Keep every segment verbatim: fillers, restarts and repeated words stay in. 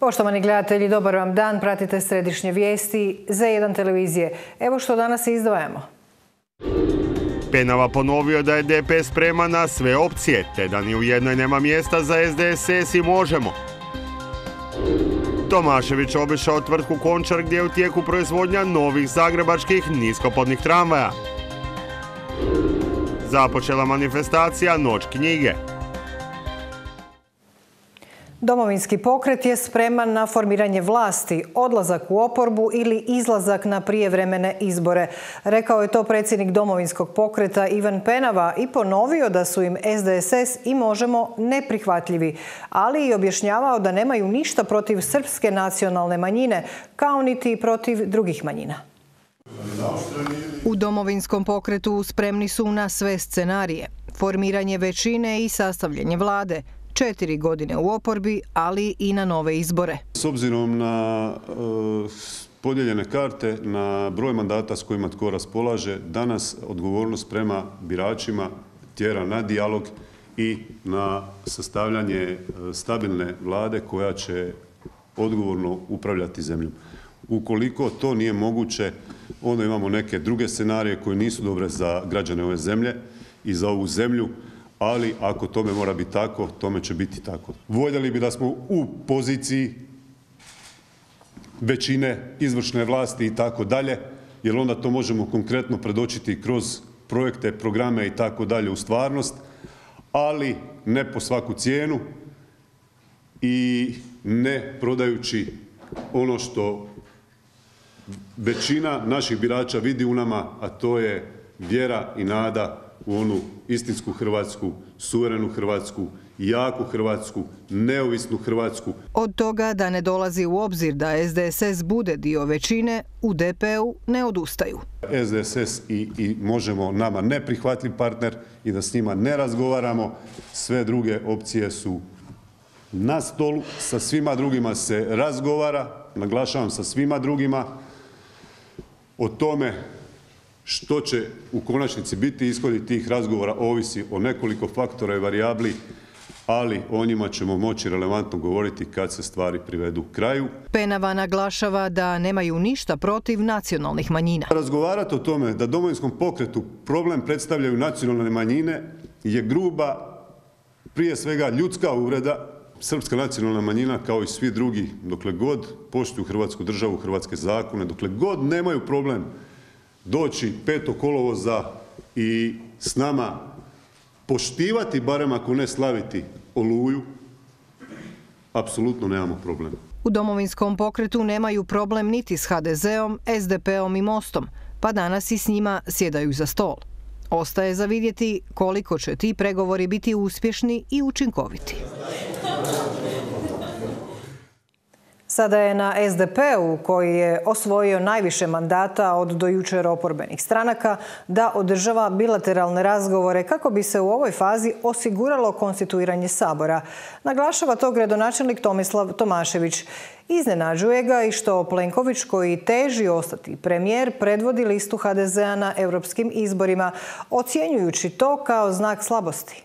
Poštovani gledatelji, dobar vam dan. Pratite središnje vijesti Z jedan televizije. Evo što danas izdvajamo. Penava ponovio da je D P spreman na sve opcije, te da ni u jednoj nema mjesta za S D S S i Možemo. Tomašević obišao tvrtku Končar gdje je u tijeku proizvodnja novih zagrebačkih niskopodnih tramvaja. Započela manifestacija Noć knjige. Domovinski pokret je spreman na formiranje vlasti, odlazak u oporbu ili izlazak na prijevremene izbore. Rekao je to predsjednik Domovinskog pokreta Ivan Penava i ponovio da su im S D S S i Možemo neprihvatljivi, ali i objašnjavao da nemaju ništa protiv srpske nacionalne manjine, kao niti protiv drugih manjina. U Domovinskom pokretu spremni su na sve scenarije. Formiranje većine i sastavljanje vlade. Četiri godine u oporbi, ali i na nove izbore. S obzirom na e, podijeljene karte, na broj mandata s kojima tko raspolaže, danas odgovornost prema biračima tjera na dijalog i na sastavljanje stabilne vlade koja će odgovorno upravljati zemljom. Ukoliko to nije moguće, onda imamo neke druge scenarije koje nisu dobre za građane ove zemlje i za ovu zemlju, ali ako tome mora biti tako, tome će biti tako. Voljeli bi da smo u poziciji većine, izvršne vlasti i tako dalje, jer onda to možemo konkretno predočiti kroz projekte, programe i tako dalje u stvarnost, ali ne po svaku cijenu i ne prodajući ono što većina naših birača vidi u nama, a to je vjera i nada u onu istinsku Hrvatsku, suverenu Hrvatsku, jaku Hrvatsku, neovisnu Hrvatsku. Od toga da ne dolazi u obzir da S D S S bude dio većine, u D P-u ne odustaju. S D S S i, i Možemo nama neprihvatljiv partner i da s njima ne razgovaramo. Sve druge opcije su na stolu, sa svima drugima se razgovara, naglašavam sa svima drugima, o tome što će u konačnici biti ishodi tih razgovora ovisi o nekoliko faktora i varijabli, ali o njima ćemo moći relevantno govoriti kad se stvari privedu kraju. Penava naglašava da nemaju ništa protiv nacionalnih manjina. Razgovarati o tome da Domovinskom pokretu problem predstavljaju nacionalne manjine je gruba, prije svega ljudska uvreda. Srpska nacionalna manjina, kao i svi drugi, dokle god poštuju Hrvatsku državu, hrvatske zakone, dokle god nemaju problem doći petog kolovoza i s nama poštivati, barem ako ne slaviti, Oluju, apsolutno nemamo problem. U Domovinskom pokretu nemaju problem niti s H D Z-om, S D P-om i Mostom, pa danas i s njima sjedaju za stol. Ostaje za vidjeti koliko će ti pregovori biti uspješni i učinkoviti. Sada je na S D P-u, koji je osvojio najviše mandata od do jučer oporbenih stranaka, da održava bilateralne razgovore kako bi se u ovoj fazi osiguralo konstituiranje Sabora. Naglašava to gradonačelnik Tomislav Tomašević. Iznenađuje ga i što Plenković, koji teži ostati premijer, predvodi listu H D Z-a na europskim izborima, ocjenjujući to kao znak slabosti.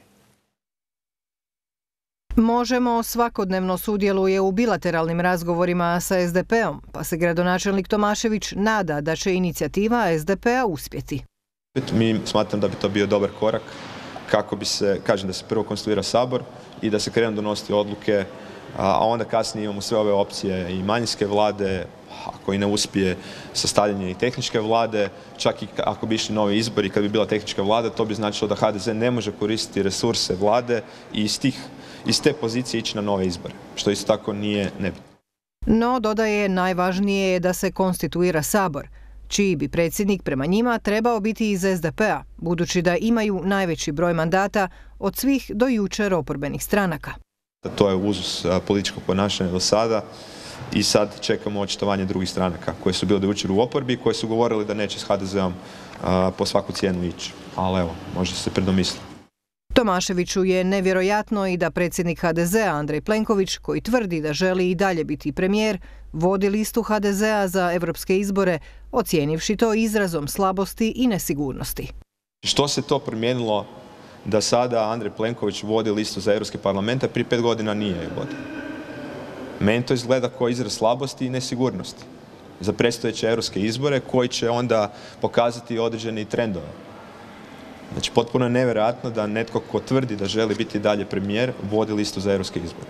Možemo svakodnevno sudjeluje u bilateralnim razgovorima sa S D P-om, pa se gradonačelnik Tomašević nada da će inicijativa S D P-a uspjeti. Mi smatram da bi to bio dobar korak kako bi se, kažem, da se prvo konstituira Sabor i da se krenu donositi odluke, a onda kasnije imamo sve ove opcije i manjinske vlade, ako i ne uspije sastavljanje i tehničke vlade, čak i ako bi išli novi izbori, kad bi bila tehnička vlada, to bi značilo da H D Z ne može koristiti resurse vlade i iz tih iz te pozicije ići na nove izbore, što isto tako nije nebitno. No, dodaje, najvažnije je da se konstituira Sabor, čiji bi predsjednik prema njima trebao biti iz S D P-a, budući da imaju najveći broj mandata od svih do jučer oporbenih stranaka. To je uzus političkog ponašanja do sada i sad čekamo očitovanje drugih stranaka koje su bile do jučer u oporbi, koje su govorili da neće s H D Z-om po svaku cijenu ići, ali evo, možda se predomisliti. Tomaševiću je nevjerojatno i da predsjednik H D Z-a Andrej Plenković, koji tvrdi da želi i dalje biti premijer, vodi listu H D Z-a za evropske izbore, ocijenivši to izrazom slabosti i nesigurnosti. Što se to promijenilo da sada Andrej Plenković vodi listu za Europski parlament, a prije pet godina nije je vodio? Meni to izgleda kao izraz slabosti i nesigurnosti za predstojeće europske izbore koji će onda pokazati određene trendove. Znači, potpuno je nevjerojatno da netko ko tvrdi da želi biti dalje premijer vodi listu za europske izbore.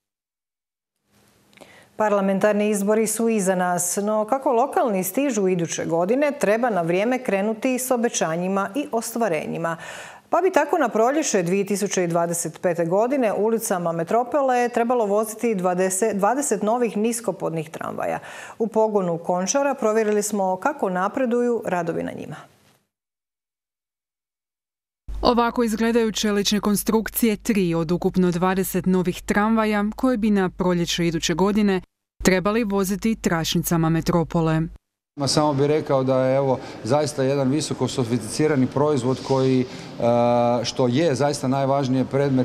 Parlamentarni izbori su iza nas, no kako lokalni stižu iduće godine, treba na vrijeme krenuti s obećanjima i ostvarenjima. Pa bi tako na proljeće dvije tisuće dvadeset pete. godine ulicama metropole trebalo voziti dvadeset, dvadeset novih niskopodnih tramvaja. U pogonu Končara provjerili smo kako napreduju radovi na njima. Ovako izgledaju čelične konstrukcije tri od ukupno dvadeset novih tramvaja koje bi na proljeće iduće godine trebali voziti tračnicama metropole. Samo bih rekao da je evo zaista jedan visoko sofisticirani proizvod koji, što je zaista najvažniji predmet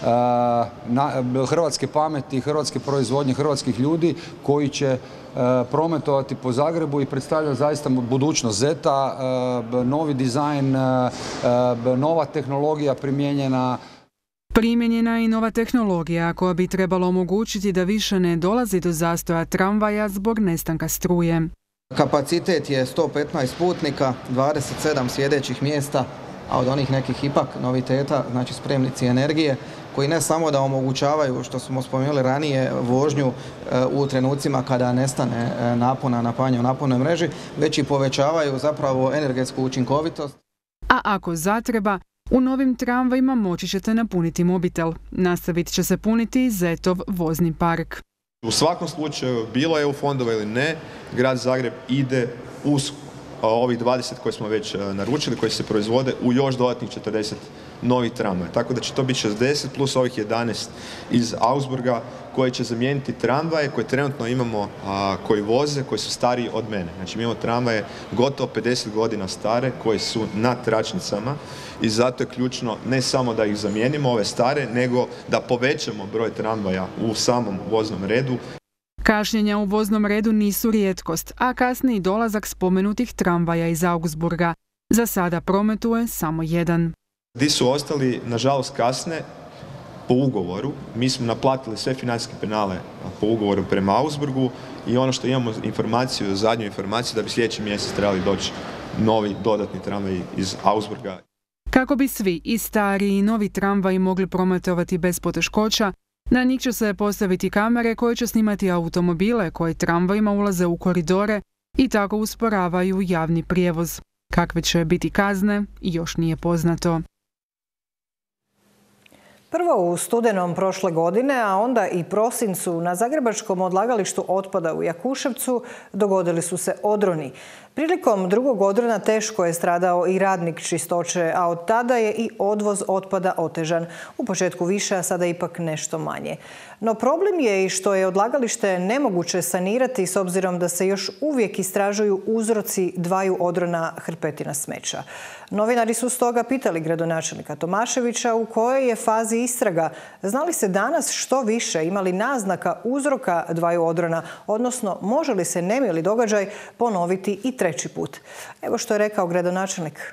hrvatske pameti, hrvatske proizvodnje, hrvatskih ljudi koji će prometovati po Zagrebu i predstavlja zaista budućnost Zeta, novi dizajn, nova tehnologija primijenjena. Primijenjena je i nova tehnologija koja bi trebala omogućiti da više ne dolazi do zastoja tramvaja zbog nestanka struje. Kapacitet je sto petnaest putnika, dvadeset sedam sjedećih mjesta, a od onih nekih ipak noviteta, znači spremnici energije, koji ne samo da omogućavaju, što smo spomenuli ranije, vožnju u trenucima kada nestane napona napajanja u naponoj mreži, već i povećavaju zapravo energetsku učinkovitost. A ako zatreba, u novim tramvajima moći ćete napuniti mobitel. Nastavit će se puniti i Zetov vozni park. U svakom slučaju, bilo je E U fondova ili ne, grad Zagreb ide uz ovih dvadeset koje smo već naručili, koji se proizvode u još dodatnih četrdeset novih tramvaja. Tako da će to biti šezdeset plus ovih jedanaest iz Augsburga koje će zamijeniti tramvaje koje trenutno imamo, a, koji voze, koji su stariji od mene. Znači mi imamo tramvaje gotovo pedeset godina stare koji su na tračnicama i zato je ključno ne samo da ih zamijenimo, ove stare, nego da povećamo broj tramvaja u samom voznom redu. Kašnjenja u voznom redu nisu rijetkost, a kasniji dolazak spomenutih tramvaja iz Augsburga. Za sada prometuje samo jedan. Di su ostali, nažalost, kasne po ugovoru. Mi smo naplatili sve financijske penale po ugovoru prema Augsburgu i ono što imamo informaciju, zadnju informaciju, da bi sljedeći mjesec trebali doći novi dodatni tramvaj iz Augsburga. Kako bi svi i stari i novi tramvaji mogli prometovati bez poteškoća, na njih će se postaviti kamere koje će snimati automobile koji tramvajima ulaze u koridore i tako usporavaju javni prijevoz. Kakve će biti kazne, još nije poznato. Prvo u studenom prošle godine, a onda i prosincu na zagrebačkom odlagalištu otpada u Jakuševcu dogodili su se odroni. Prilikom drugog odrona teško je stradao i radnik čistoće, a od tada je i odvoz otpada otežan. U početku više, a sada ipak nešto manje. No problem je i što je odlagalište nemoguće sanirati s obzirom da se još uvijek istražuju uzroci dvaju odrona hrpetina smeća. Novinari su stoga pitali gradonačelnika Tomaševića u kojoj je fazi istraga. Zna li se danas što više, ima li naznaka uzroka dvaju odrona, odnosno može li se nemili događaj ponoviti i treći put? Evo što je rekao gradonačelnik.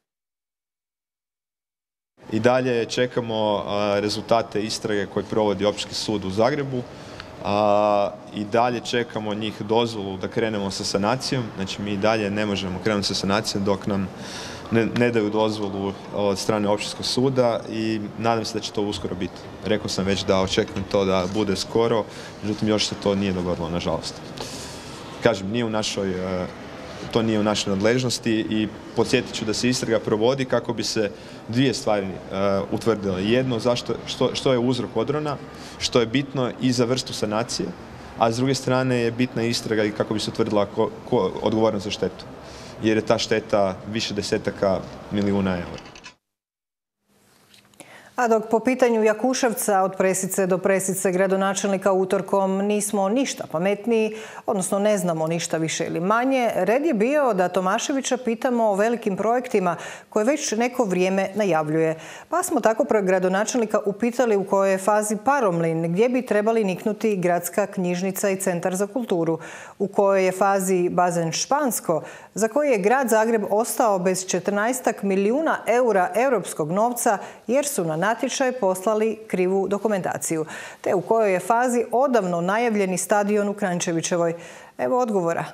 I dalje čekamo rezultate istrage koje provodi Općinski sud u Zagrebu. I dalje čekamo njih dozvolu da krenemo sa sanacijom. Znači mi i dalje ne možemo krenuti sa sanacijom dok nam ne, ne daju dozvolu od strane Općinskog suda i nadam se da će to uskoro biti. Rekao sam već da očekujem to da bude skoro, međutim još se to nije dogodilo, nažalost. Kažem, nije u našoj, to nije u našoj nadležnosti i podsjetit ću da se istraga provodi kako bi se dvije stvari uh, utvrdile. Jedno, zašto, što, što je uzrok odrona, što je bitno i za vrstu sanacije, a s druge strane je bitna istraga i kako bi se utvrdila ko, ko odgovoran za štetu. Jer je ta šteta više desetaka milijuna eura. A dok po pitanju Jakuševca od presice do presice gradonačelnika utorkom nismo ništa pametniji, odnosno ne znamo ništa više ili manje, red je bio da Tomaševića pitamo o velikim projektima koje već neko vrijeme najavljuje. Pa smo tako gradonačelnika upitali u kojoj je fazi Paromlin, gdje bi trebali niknuti gradska knjižnica i centar za kulturu, u kojoj je fazi bazen Špansko, za koji je grad Zagreb ostao bez četrnaest milijuna eura europskog novca jer su na natječaj poslali krivu dokumentaciju, te u kojoj je fazi odavno najavljeni stadion u Kranjčevićevoj. Evo odgovora.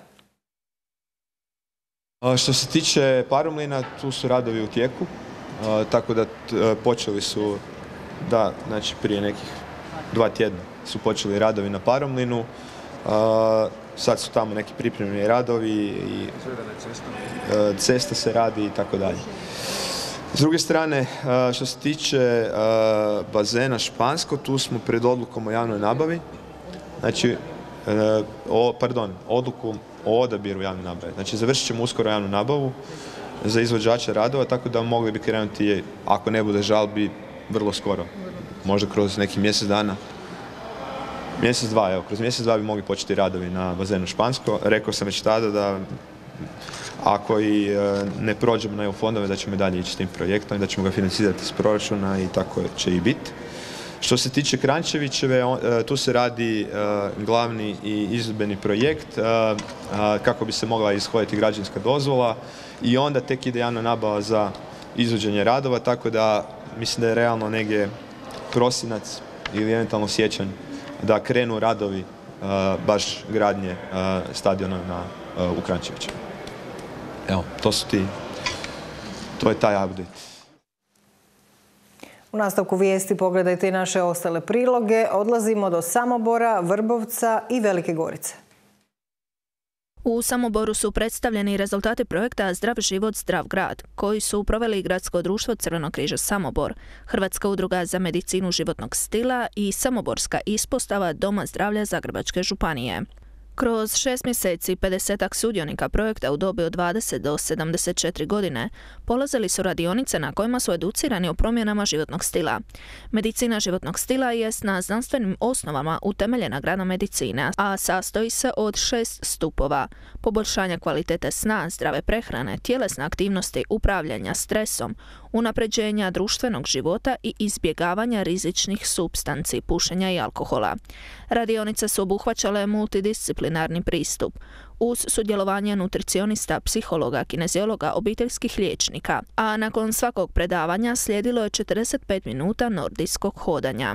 Što se tiče Paromlina, tu su radovi u tijeku, tako da počeli su, da, znači prije nekih dva tjedna su počeli radovi na Paromlinu. Sad su tamo neki pripremljeni radovi i cesta se radi i tako dalje. S druge strane, što se tiče bazena Špansko, tu smo pred odlukom o javnoj nabavi. Znači, o, pardon, odluku o odabiru javne nabave. Znači, završit ćemo uskoro javnu nabavu za izvođače radova, tako da mogli bi krenuti, ako ne bude žalbi, vrlo skoro. Možda kroz neki mjesec dana. Mjesec dva, evo, kroz mjesec dva bi mogli početi radovi na bazenu Špansko. Rekao sam već tada da ako i ne prođemo na E U fondove, da ćemo i dalje ići s tim projektom i da ćemo ga financirati iz proračuna i tako će i biti. Što se tiče Kranjčevićeve, tu se radi glavni i izvedbeni projekt kako bi se mogla ishoditi građevinska dozvola i onda tek ide javna nabava za izvođenje radova, tako da mislim da je realno negdje prosinac ili eventualno siječanj da krenu radovi baš gradnje stadiona na, u Kranjčeviću. Evo, to su ti, to je taj update. U nastavku vijesti pogledajte i naše ostale priloge. Odlazimo do Samobora, Vrbovca i Velike Gorice. U Samoboru su predstavljeni rezultati projekta Zdrav život, zdrav grad, koji su proveli Gradsko društvo Crvenog križa Samobor, Hrvatska udruga za medicinu životnog stila i Samoborska ispostava Doma zdravlja Zagrebačke županije. Kroz šest mjeseci pedesetak sudionika projekta u dobi od dvadeset do sedamdeset četiri godine polazili su radionice na kojima su educirani o promjenama životnog stila. Medicina životnog stila jest na znanstvenim osnovama utemeljena grana medicine, a sastoji se od šest stupova: poboljšanja kvalitete sna, zdrave prehrane, tjelesne aktivnosti, upravljanja stresom, unapređenja društvenog života i izbjegavanja rizičnih supstanci, pušenja i alkohola. Radionice su obuhvaćale multidisciplinarni pristup uz sudjelovanje nutricionista, psihologa, kineziologa, obiteljskih liječnika, a nakon svakog predavanja slijedilo je četrdeset pet minuta nordijskog hodanja.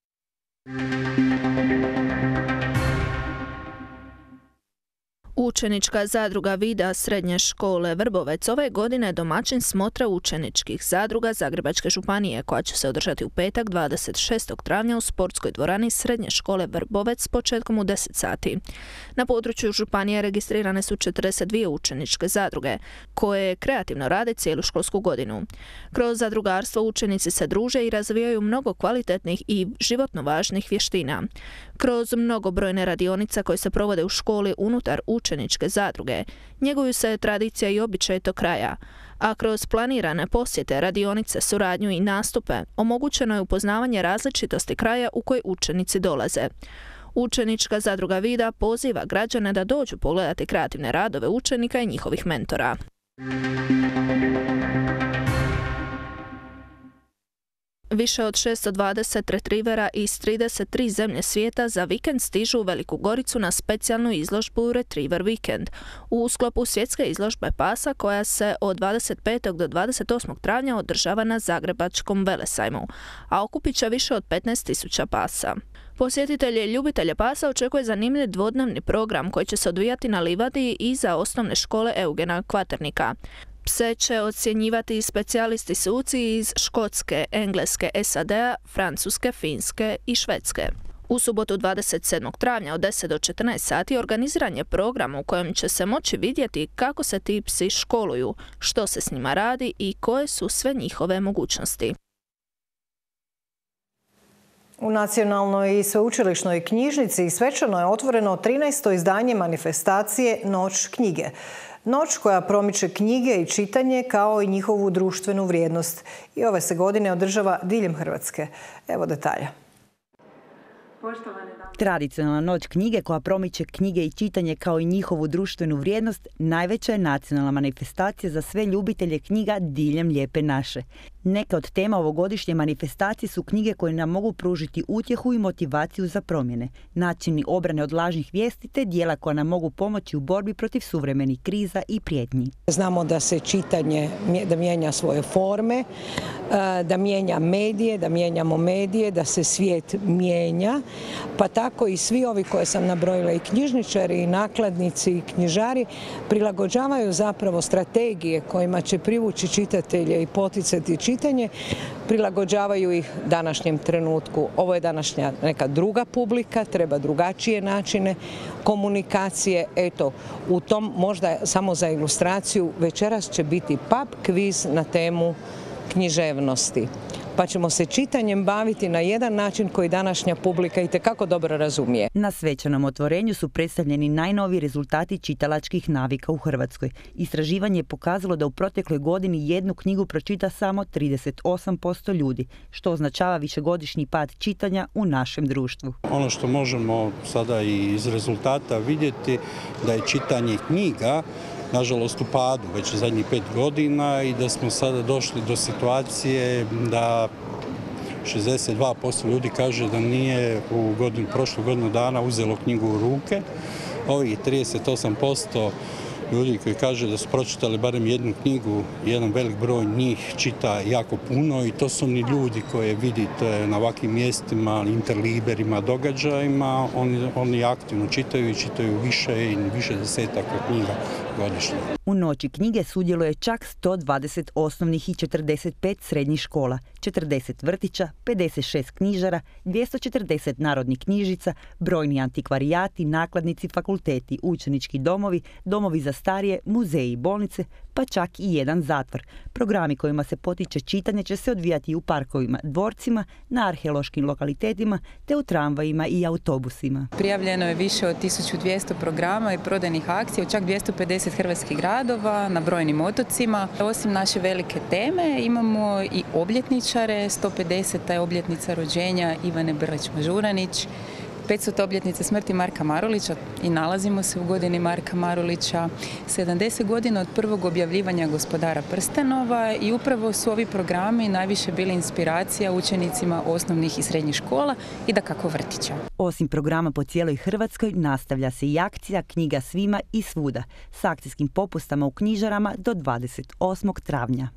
Učenička zadruga Vida Srednje škole Vrbovec ove godine domaćin smotra učeničkih zadruga Zagrebačke županije, koja će se održati u petak dvadeset šestog travnja u sportskoj dvorani Srednje škole Vrbovec s početkom u deset sati. Na području županije registrirane su četrdeset dvije učeničke zadruge, koje kreativno rade cijelu školsku godinu. Kroz zadrugarstvo učenici se druže i razvijaju mnogo kvalitetnih i životno važnih vještina. Kroz mnogobrojne radionice koje se provode u školi unutar učeničke zadruge njeguju se tradicija i običaj tog kraja, a kroz planirane posjete, radionice, suradnju i nastupe omogućeno je upoznavanje različitosti kraja u koji učenici dolaze. Učenička zadruga Vida poziva građane da dođu pogledati kreativne radove učenika i njihovih mentora. Više od šesto dvadeset retrivera iz trideset tri zemlje svijeta za vikend stižu u Veliku Goricu na specijalnu izložbu Retriever Weekend u sklopu svjetske izložbe pasa koja se od dvadeset petog do dvadeset osmog travnja održava na Zagrebačkom Velesajmu, a okupit će više od petnaest tisuća pasa. Posjetitelje i ljubitelje pasa očekuje zanimljiv dvodnevni program koji će se odvijati na livadi iza osnovne škole Eugena Kvaternika. Pse će ocjenjivati specijalisti suci iz Škotske, Engleske, S A D-a, Francuske, Finske i Švedske. U subotu dvadeset sedmog travnja od deset do četrnaest sati organiziran je program u kojem će se moći vidjeti kako se ti psi školuju, što se s njima radi i koje su sve njihove mogućnosti. U Nacionalnoj i sveučilišnoj knjižnici svečano je otvoreno trinaesto izdanje manifestacije Noć knjige. Noć koja promiče knjige i čitanje kao i njihovu društvenu vrijednost. I ove se godine održava diljem Hrvatske. Evo detalja. Tradicionalna noć knjige koja promiče knjige i čitanje kao i njihovu društvenu vrijednost najveća je nacionalna manifestacija za sve ljubitelje knjiga diljem Lijepe naše. Neke od tema ovogodišnje manifestacije su knjige koje nam mogu pružiti utjehu i motivaciju za promjene, načini obrane od lažnih vijesti te dijela koja nam mogu pomoći u borbi protiv suvremenih kriza i prijetnji. Znamo da se čitanje da mijenja svoje forme, da mijenja medije, da mijenjamo medije, da se svijet mijenja, pa tako i svi ovi koje sam nabrojila, i knjižničari, i nakladnici, i knjižari, prilagođavaju zapravo strategije kojima će privući čitatelje i poticati čitanje, prilagođavaju ih današnjem trenutku. Ovo je današnja neka druga publika, treba drugačije načine komunikacije. Eto, u tom možda samo za ilustraciju večeras će biti pub kviz na temu književnosti. Pa ćemo se čitanjem baviti na jedan način koji današnja publika itekako dobro razumije. Na svečanom otvorenju su predstavljeni najnoviji rezultati čitalačkih navika u Hrvatskoj. Istraživanje je pokazalo da u protekloj godini jednu knjigu pročita samo trideset osam posto ljudi, što označava višegodišnji pad čitanja u našem društvu. Ono što možemo sada i iz rezultata vidjeti da je čitanje knjiga nažalost u padu već zadnjih pet godina i da smo sada došli do situacije da šezdeset dva posto ljudi kaže da nije u godinu, prošlu godinu dana uzelo knjigu u ruke. Ovih trideset osam posto ljudi koji kaže da su pročitali barem jednu knjigu, jedan velik broj njih čita jako puno i to su oni ljudi koje vidite na ovakvim mjestima, interliberima, događajima. Oni, oni aktivno čitaju i čitaju više i više desetaka knjiga godišnje. U noći knjige sudjeluje čak sto dvadeset osnovnih i četrdeset pet srednjih škola, četrdeset vrtića, pedeset šest knjižara, dvjesto četrdeset narodnih knjižnica, brojni antikvarijati, nakladnici, fakulteti, učenički domovi, domovi za starije, muzeji i bolnice, pa čak i jedan zatvor. Programi kojima se potiče čitanje će se odvijati u parkovima, dvorcima, na arheološkim lokalitetima te u tramvajima i autobusima. Prijavljeno je više od tisuću dvjesto programa i prodajnih akcija u čak dvjesto pedeset hrvatskih gradova na brojnim otocima. Osim naše velike teme imamo i obljetničare, sto pedeseta je obljetnica rođenja Ivane Brlić-Mažuranić, petstota obljetnica smrti Marka Marulića i nalazimo se u godini Marka Marulića, sedamdeset godina od prvog objavljivanja Gospodara prstenova i upravo su ovi programi najviše bili inspiracija učenicima osnovnih i srednjih škola i dakako vrtića. Osim programa po cijeloj Hrvatskoj nastavlja se i akcija Knjiga svima i svuda s akcijskim popustama u knjižarama do dvadeset osmog travnja.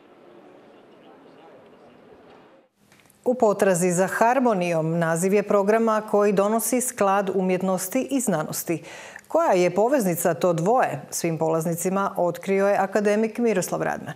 U potrazi za harmonijom naziv je programa koji donosi sklad umjetnosti i znanosti. Koja je poveznica to dvoje? Svim polaznicima otkrio je akademik Miroslav Radman.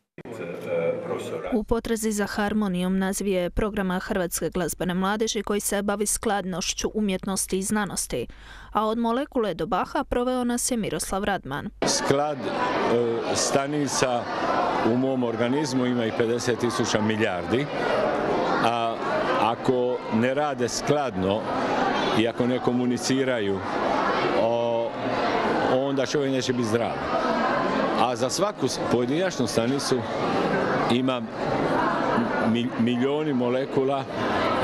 U potrazi za harmonijom naziv je programa Hrvatske glazbene mladeži koji se bavi skladnošću umjetnosti i znanosti. A od molekule do Baha proveo nas je Miroslav Radman. Sklad e, stanica u mom organizmu ima i pedeset tisuća milijardi. A ako ne rade skladno i ako ne komuniciraju, o, onda čovjek neće biti zdrav. A za svaku pojedinačnu stanicu ima mi, milijoni molekula i,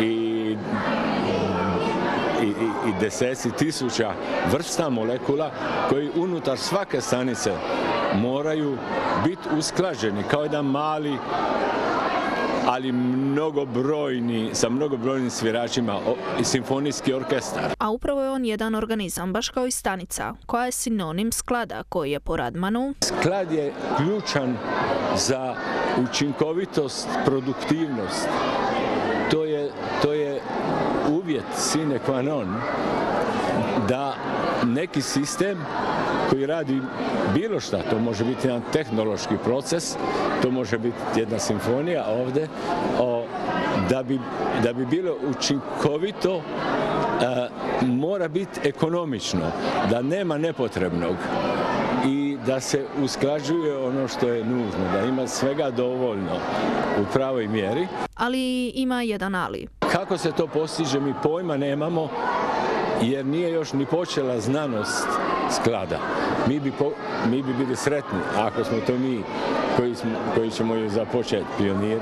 i, i deseci tisuća vrsta molekula koji unutar svake stanice moraju biti usklađeni kao jedan mali ali mnogobrojni, sa mnogobrojnim sviračima i simfonijski orkestar. A upravo je on jedan organizam, baš kao i stanica, koja je sinonim sklada koji je po Radmanu. Sklad je ključan za učinkovitost, produktivnost. To je, to je uvjet sine qua non da neki sistem koji radi bilo šta, to može biti jedan tehnološki proces, to može biti jedna simfonija ovdje, o, da, bi, da bi bilo učinkovito, a, mora biti ekonomično, da nema nepotrebnog i da se usklađuje ono što je nužno, da ima svega dovoljno u pravoj mjeri. Ali ima jedan ali. Kako se to postiže, mi pojma nemamo, jer nije još ni počela znanost sklada. Mi bi, po, mi bi bili sretni ako smo to mi koji, smo, koji ćemo ju započeti, pioniri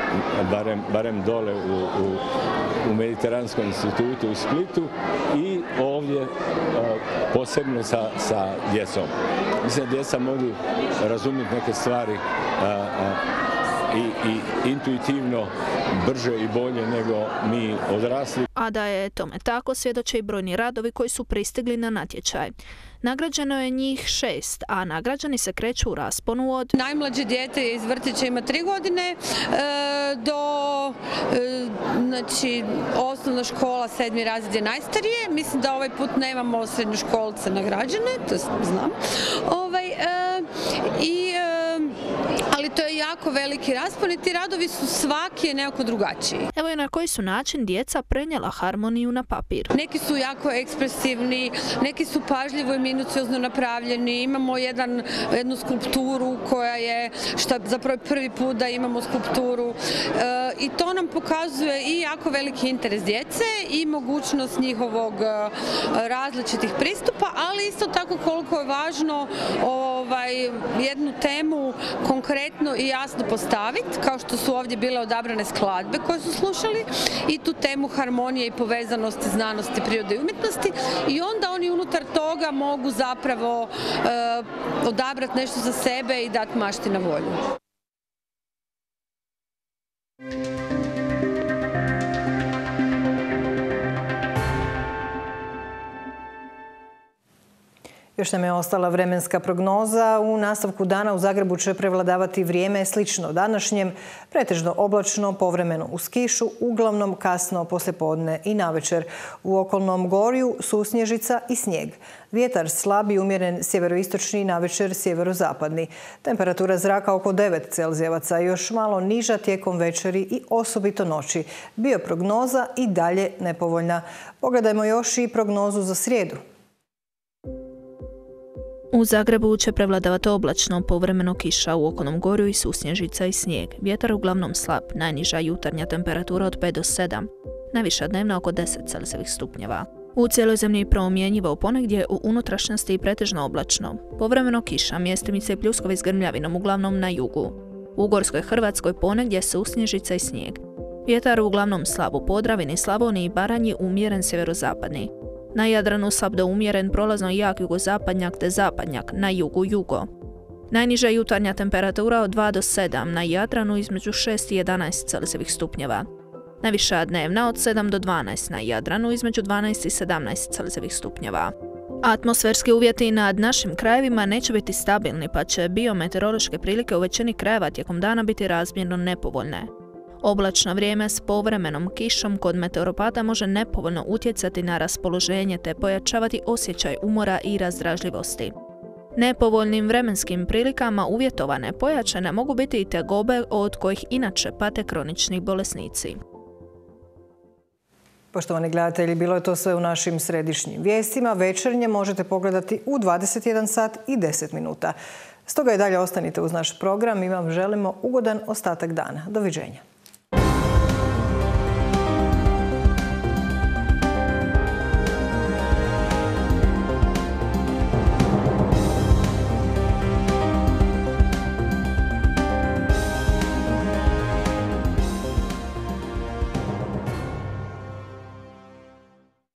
barem, barem dole u, u, u Mediteranskom institutu u Splitu i ovdje posebno sa, sa djecom. Mislim da djeca mogu razumjeti neke stvari a, a, i, i intuitivno brže i bolje nego mi odrasli. A da je tome tako svjedoče i brojni radovi koji su pristigli na natječaj. Nagrađeno je njih šest, a nagrađeni se kreću u rasponu od... Najmlađe dijete iz vrtića ima tri godine, do znači, osnovna škola, sedmi razred je najstarije. Mislim da ovaj put nemamo srednjoškolce nagrađene, to znam. Ovaj, i, ali to je jako veliki raspon i ti radovi su svaki nekako drugačiji. Evo je na koji su način djeca prenijela harmoniju na papir. Neki su jako ekspresivni, neki su pažljivo i minuciozno napravljeni. Imamo jedan, jednu skulpturu koja je, šta zapravo prvi put da imamo skulpturu. E, I to nam pokazuje i jako veliki interes djece i mogućnost njihovog različitih pristupa, ali isto tako koliko je važno ovaj, jednu temu konkretno i jasno postaviti, kao što su ovdje bile odabrane skladbe koje su slušali i tu temu harmonije i povezanosti znanosti, prirode i umjetnosti i onda oni unutar toga mogu zapravo e, odabrati nešto za sebe i dati mašti na volju. Još nam je ostala vremenska prognoza. U nastavku dana u Zagrebu će prevladavati vrijeme slično današnjem, pretežno oblačno, povremeno uz kišu, uglavnom kasno poslijepodne i navečer. U okolnom gorju susnježica i snijeg. Vjetar slab i umjeren sjeveroistočni, navečer sjeverozapadni. Temperatura zraka oko devet celzijevaca, još malo niža tijekom večeri i osobito noći. Bioprognoza i dalje nepovoljna. Pogledajmo još i prognozu za srijedu. U Zagrebu će prevladavati oblačno, povremeno kiša, u okolnom gorju i susnježica i snijeg. Vjetar uglavnom slab, najniža jutarnja temperatura od pet do sedam, najviša dnevna oko deset celzijevih stupnjeva. U cijeloj zemlji promjenjivo, ponegdje u unutrašnjosti i pretežno oblačno. Povremeno kiša, mjestimice i pljuskovi s grmljavinom uglavnom na jugu. U ugorskoj Hrvatskoj ponegdje susnježica i snijeg. Vjetar uglavnom slab u Podravini, Slavoniji i Baranji umjeren sjeverozapadni. Na Jadranu slab do umjeren prolazno jak jugozapadnjak te zapadnjak, na jugu jugo. Najniža jutarnja temperatura od dva do sedam, na Jadranu između šest i jedanaest celzijevih stupnjeva. Najviša dnevna od sedam do dvanaest, na Jadranu između dvanaest i sedamnaest celzijevih stupnjeva. Atmosferski uvjeti nad našim krajevima neće biti stabilni, pa će biometeorološke prilike u većini krajeva tijekom dana biti razmjerno nepovoljne. Oblačno vrijeme s povremenom kišom kod meteoropata može nepovoljno utjecati na raspoloženje te pojačavati osjećaj umora i razdražljivosti. Nepovoljnim vremenskim prilikama uvjetovane pojačane mogu biti i tegobe od kojih inače pate kronični bolesnici. Poštovani gledatelji, bilo je to sve u našim središnjim vijestima. Večernje možete pogledati u dvadeset jedan sat i deset minuta. Stoga i dalje ostanite uz naš program i vam želimo ugodan ostatak dana. Doviđenja.